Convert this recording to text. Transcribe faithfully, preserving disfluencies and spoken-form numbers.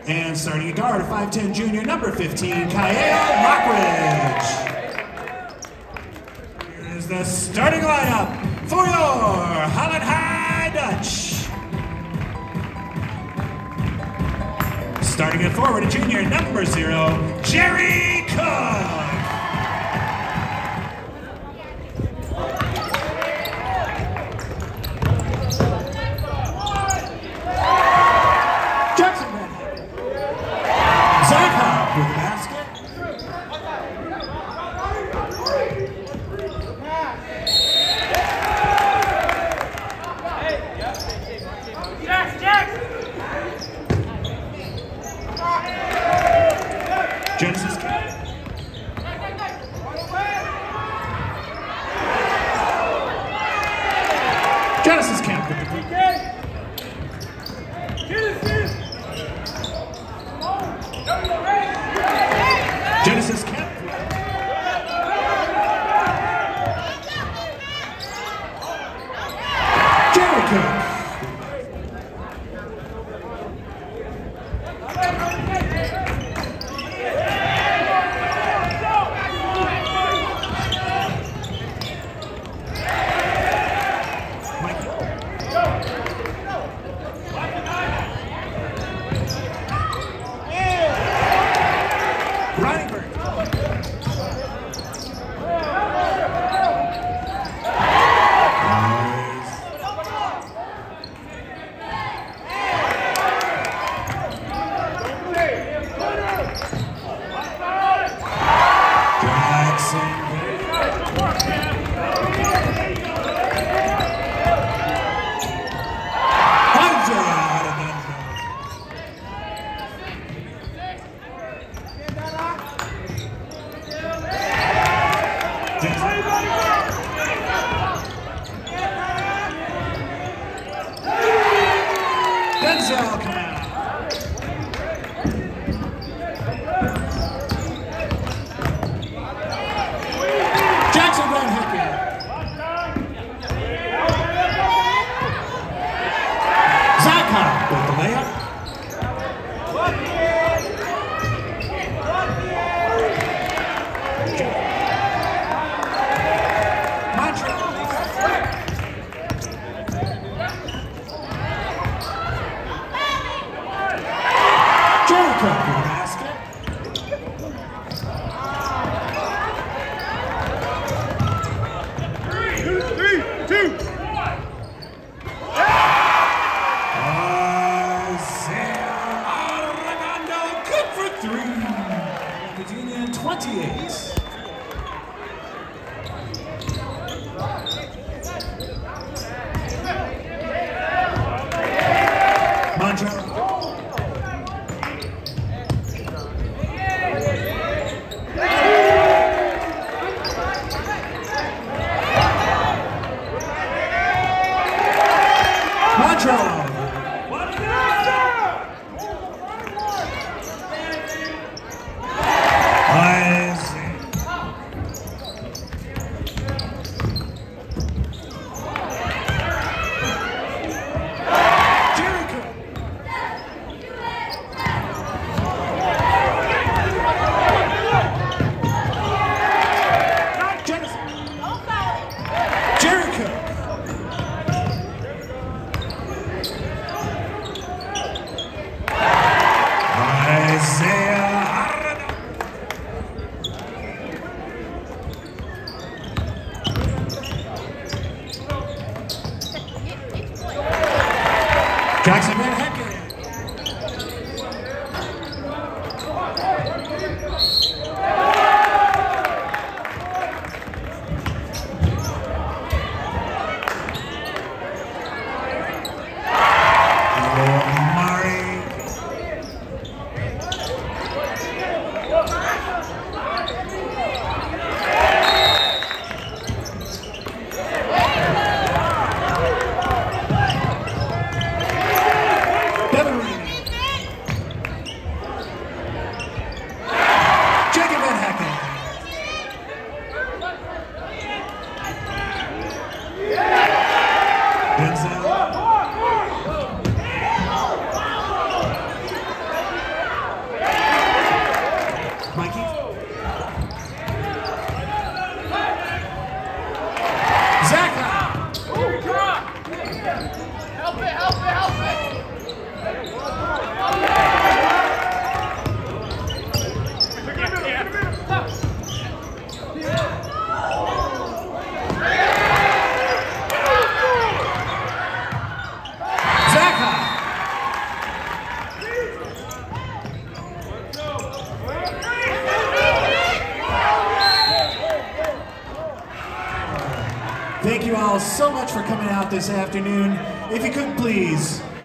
And starting at guard, five ten junior, number fifteen, Kyle Lockridge. Here's the starting lineup for your Holland High Dutch. Starting at forward, a junior, number zero, Jerry Cook. With the basket. Genesis Camp. Genesis Camp with the D K. Genesis Camp. Jericho. Denzel come out. Jackson Van Hicken. Zaka with the layup. Jericho with the basket. Three, three, two. Isaiah Arredondo, good for three. Virginia twenty-eight. Montreal. Montreal. Jackson Van Hicken. Thank you all so much for coming out this afternoon. If you could please